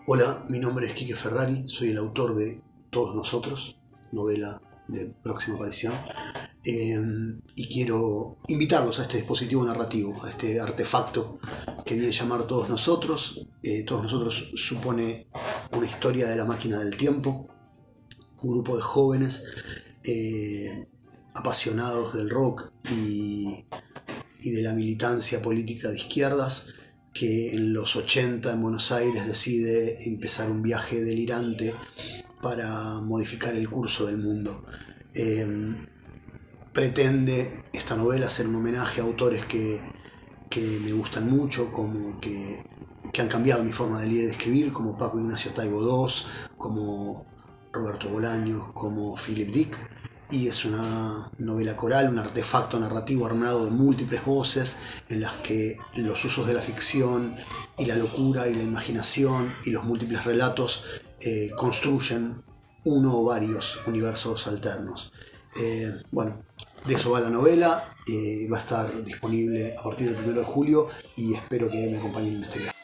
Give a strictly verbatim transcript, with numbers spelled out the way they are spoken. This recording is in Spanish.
Hola, mi nombre es Quique Ferrari, soy el autor de Todos Nosotros, novela de próxima aparición, eh, y quiero invitarlos a este dispositivo narrativo, a este artefacto que di en llamar Todos Nosotros. Eh, Todos Nosotros supone una historia de la máquina del tiempo, un grupo de jóvenes eh, apasionados del rock y, y de la militancia política de izquierdas, que en los ochenta en Buenos Aires decide empezar un viaje delirante para modificar el curso del mundo. Eh, pretende esta novela ser un homenaje a autores que, que me gustan mucho, como que, que han cambiado mi forma de leer y de escribir, como Paco Ignacio Taibo segundo, como Roberto Bolaños, como Philip Dick. Y es una novela coral, un artefacto narrativo armado de múltiples voces en las que los usos de la ficción y la locura y la imaginación y los múltiples relatos eh, construyen uno o varios universos alternos. Eh, bueno, de eso va la novela, eh, va a estar disponible a partir del primero de julio y espero que me acompañen en este viaje.